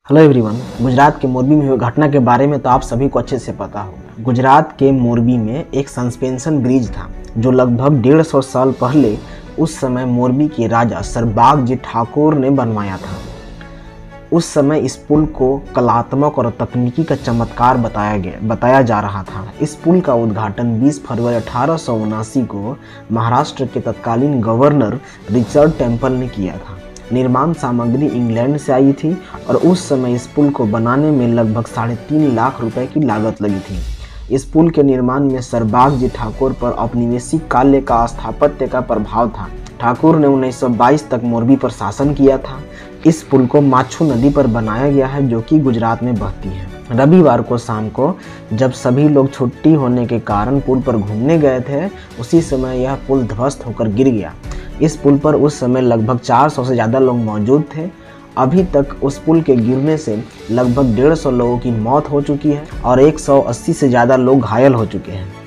Hello everyone. Gujarat के मोरबी में हुई घटना के बारे में तो आप सभी को अच्छे से पता होगा। गुजरात के मोरबी में एक सस्पेंशन ब्रिज था जो लगभग 150 साल पहले उस समय मोरबी के राजा सरबाग जी ठाकुर ने बनवाया था। उस समय इस पुल को कलात्मक और तकनीकी का चमत्कार बताया जा रहा था। इस पुल का उद्घाटन 20 फरवरी 1879 को महाराष्ट्र के तत्कालीन गवर्नर रिचर्ड टेम्पल ने किया था। निर्माण सामग्री इंग्लैंड से आई थी और उस समय इस पुल को बनाने में लगभग 3.5 लाख रुपए की लागत लगी थी। इस पुल के निर्माण में सरबाग जी ठाकुर पर औपनिवेशिक काल्य का स्थापत्य का प्रभाव था। ठाकुर ने 1922 तक मोरबी पर शासन किया था। इस पुल को माछू नदी पर बनाया गया है जो कि गुजरात में बहती है। रविवार को शाम को जब सभी लोग छुट्टी होने के कारण पुल पर घूमने गए थे, उसी समय यह पुल ध्वस्त होकर गिर गया। इस पुल पर उस समय लगभग 400 से ज़्यादा लोग मौजूद थे। अभी तक उस पुल के गिरने से लगभग 150 लोगों की मौत हो चुकी है और 180 से ज़्यादा लोग घायल हो चुके हैं।